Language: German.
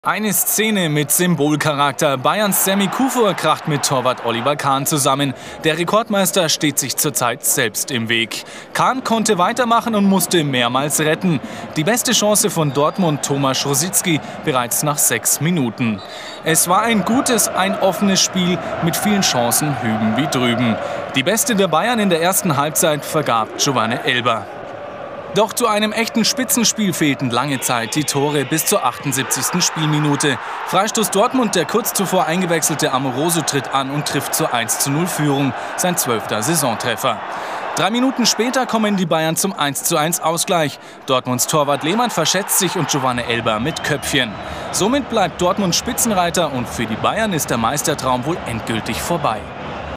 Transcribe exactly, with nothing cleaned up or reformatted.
Eine Szene mit Symbolcharakter. Bayerns Semi Kufur kracht mit Torwart Oliver Kahn zusammen. Der Rekordmeister steht sich zurzeit selbst im Weg. Kahn konnte weitermachen und musste mehrmals retten. Die beste Chance von Dortmund Tomasz Rosický bereits nach sechs Minuten. Es war ein gutes, ein offenes Spiel mit vielen Chancen hüben wie drüben. Die beste der Bayern in der ersten Halbzeit vergab Giovanni Elber. Doch zu einem echten Spitzenspiel fehlten lange Zeit die Tore bis zur achtundsiebzigsten Spielminute. Freistoß Dortmund, der kurz zuvor eingewechselte Amoroso tritt an und trifft zur eins zu null Führung, sein zwölfter Saisontreffer. Drei Minuten später kommen die Bayern zum eins zu eins Ausgleich. Dortmunds Torwart Lehmann verschätzt sich und Giovanni Elber mit Köpfchen. Somit bleibt Dortmund Spitzenreiter und für die Bayern ist der Meistertraum wohl endgültig vorbei.